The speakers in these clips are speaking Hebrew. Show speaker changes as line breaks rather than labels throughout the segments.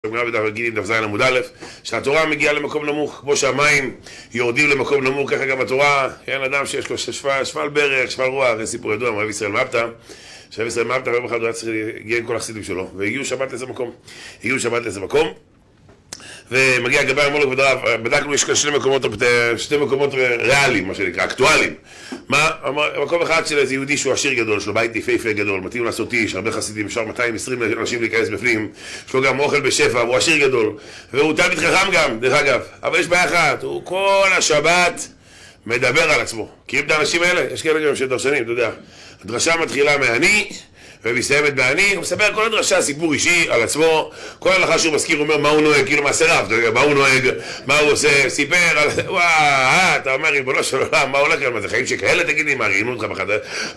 בגמרא בדף גיטין דף ז עמוד א', שהתורה מגיעה למקום נמוך, כמו שהמים יורדים למקום נמוך, ככה גם התורה, אין אדם שיש לו שפל ברך, שפל רוח, זה סיפור ידוע מרב ישראל מפתא, שרב ישראל מפתא יום אחד הוא היה צריך להגיע עם כל החסידים שלו, והגיעו שבת לאיזה מקום, ומגיע גבאי המולך ודרב, בדקנו יש כאן שני מקומות ריאליים, מה שנקרא, אקטואליים. מה? מקום אחד של איזה יהודי שהוא עשיר גדול, יש לו בית יפהפה גדול, מתאים לעשות איש, הרבה חסידים, אפשר 220 אנשים להיכנס בפנים, יש לו גם אוכל בשפע, הוא עשיר גדול, והוא תלמיד חכם גם, דרך אגב, אבל יש בעיה אחת, הוא כל השבת מדבר על עצמו. מכירים את האנשים האלה? יש כאלה גם שדרשנים, אתה יודע. הדרשה מתחילה מהאני, ומסתיימת בעני, הוא מספר כל הדרשה, סיפור אישי על עצמו, כל הלכה שהוא מזכיר, הוא אומר מה הוא נוהג, כאילו מעשה רב, אתה יודע, מה הוא נוהג, מה הוא עושה, סיפר על... אתה אומר, ריבונו של עולם, מה הולך כאן, מה זה חיים שכאלה, תגיד לי, מה, ראיינו אותך בחדר?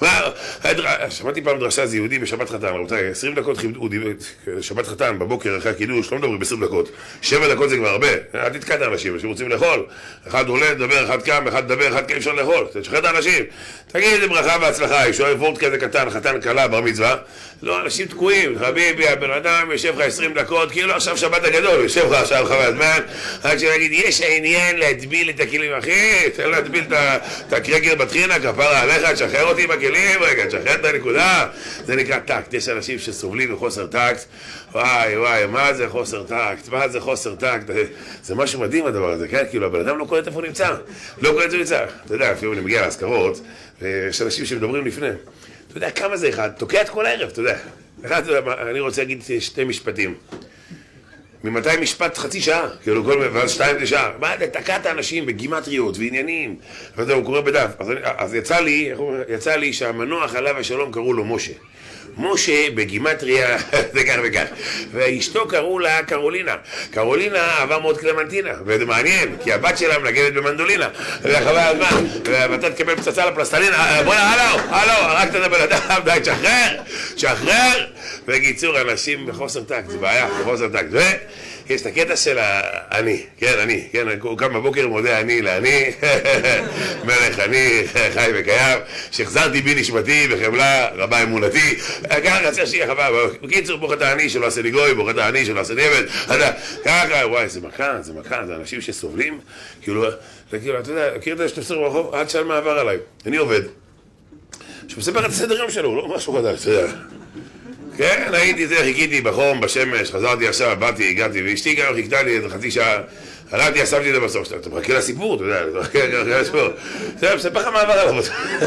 שמעתי פעם דרשה, זה יהודי בשבת חתן, רבותיי, 20 דקות חיבדו, שבת חתן, בבוקר, אחרי הקידוש, לא מדברים ב-20 דקות, 7 דקות זה כבר הרבה, אל תתקע את האנשים, אנשים רוצים לאכול, אחד עולה, דבר, אחד קם, אחד דבר, אחד אפשר לאכול, תשחרר את האנשים, תגיד, זה ברכה והצלחה, יש וורט כזה קטן, חתן קלה, בר מצווה. לא, אנשים תקועים, חביבי, הבן אדם יושב לך 20 דקות, כאילו עכשיו שבת הגדול, יושב לך עכשיו חווה הזמן, רק שנגיד, יש העניין להטביל את הכלים, אחי, תן להטביל את הקרקר בטחינה, כפרה עליך, תשחרר אותי בכלים, רגע, תשחרר את הנקודה, זה נקרא טקט, יש אנשים שסובלים מחוסר טקט, וואי, מה זה חוסר טקט, זה משהו מדהים הדבר הזה, כן, כאילו, הבן אדם לא קולט איפה הוא נמצא, אתה יודע, לפעמים אני מגיע להזכרות, ויש אנשים שמדברים לפני, אתה יודע כמה זה אחד, תוקע את כל הערב, אתה יודע. אני רוצה להגיד 2 משפטים. ממתי משפט חצי שעה? כאילו כל ואז 2 לשעה. מה, תקע את האנשים בגימטריות ועניינים. ואתה יודע, הוא קורא בדף. אז יצא לי שהמנוח עליו השלום קראו לו משה. משה בגימטריה, זה כך וכך. ואשתו קראו לה קרולינה. קרולינה עבר מאוד קלמנטינה, וזה מעניין, כי הבת שלה מנגנת במנדולינה. וחבל הזמן, ואתה תקבל פצצה לפלסטלינה, בוא'נה, הלו, הרגת את הבן אדם, די, תשחרר. בקיצור, אנשים בחוסר טקט, זה בעיה, בחוסר טקט. יש את הקטע של אני, כן, הוא קם בבוקר מודה אני לאני, מלך אני, חי וקיים, שחזרתי בי נשמתי בחמלה רבה אמונתי, ככה רצה שיהיה חווה, בקיצור ברוך אתה אני שלא עשה לי גוי, ברוך אתה אני שלא עשה לי עבד, ככה, וואי, זה מכה, זה אנשים שסובלים, כאילו, אתה יודע, מכיר את זה שאתה מסתכל ברחוב, עד שאל מה עבר עליי, אני עובד, שמספר את הסדר יום שלו, לא משהו חדש, אתה יודע. כן, הייתי זה, חיכיתי בחום, בשמש, חזרתי עכשיו, באתי, הגעתי, ואשתי גם חיכתה לי איזה חצי שעה, הלכתי, אספתי את זה בסוף, אתה מחכה לסיפור, אתה יודע, אתה מחכה לסיפור, מספר לך מה עבר עליו,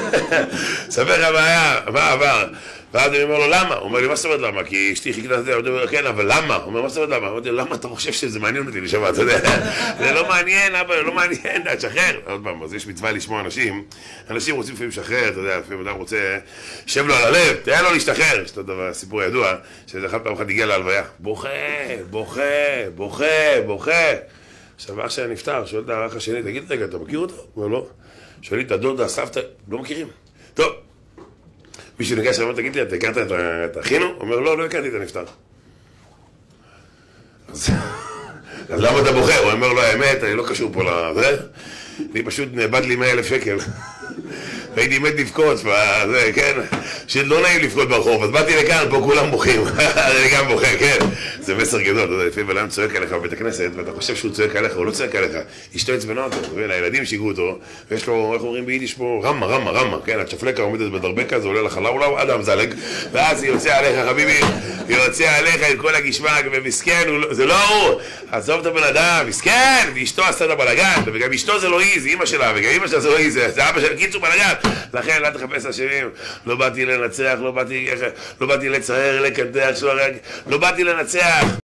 מספר לך מה עבר, ואז אני אומר לו, למה? הוא אומר לי, מה זאת אומרת למה? כי אשתי חיכתה את זה, הוא אומר, כן, אבל למה? הוא אומר, מה זאת אומרת למה? אמרתי לו, למה אתה חושב שזה מעניין אותי לשמוע, אתה יודע, זה לא מעניין, אבא, לא מעניין, תשחרר. עוד פעם, אז יש מצווה לשמוע אנשים רוצים לפעמים לשחרר, אתה יודע, לפעמים אדם רוצה, שב לו על הלב, תהיה לו להשתחרר, יש את הסיפור הידוע, שזה אחד פעם אחת הגיע להלוויה, בוכה. עכשיו, אח שהיה נפטר, שואל את האח השני, תגיד רגע, אתה מכיר אותו? הוא אומר, לא. שואל לי, את הדודה, הסבתא, לא מכירים. טוב. מישהו ניגש ואומר, תגיד לי, אתה הכרת את אחינו? הוא אומר, לא הכרתי את הנפטר. אז למה אתה בוחר? הוא אומר לו, האמת, אני לא קשור פה לזה. אני פשוט נאבד לי 100,000 שקל. הייתי מת לבכות, כן, שלא נעים לבכות ברחוב, אז באתי לכאן, פה כולם בוכים, אני גם בוכה, כן, זה מסר גדול, אתה יודע, לפעמים אדם צועק עליך בבית הכנסת, ואתה חושב שהוא צועק עליך, הוא לא צועק עליך, אשתו עצבנה אותו, הילדים שיגעו אותו, ויש לו, איך אומרים ביידיש פה, רמה, כן, הצ'פלקה עומדת בדרבקה, זה עולה לך לאו, אדם זלג, ואז היא יוצא עליך, חביבי, היא יוצא עליך עם כל הגשמק, ומסכן, זה לא הוא, עזוב את הבן אדם, מסכן, ואשתו עשתה את הבלגן, וגם אשתו זה לא היא, זה אמא שלה, וגם אמא שלה זה לא היא, זה אבא שלה, קיצור בלגן. לכן, אל תחפש אשמים, לא באתי לנצח, לא באתי לצער, לקנטח, לא באתי לנצח.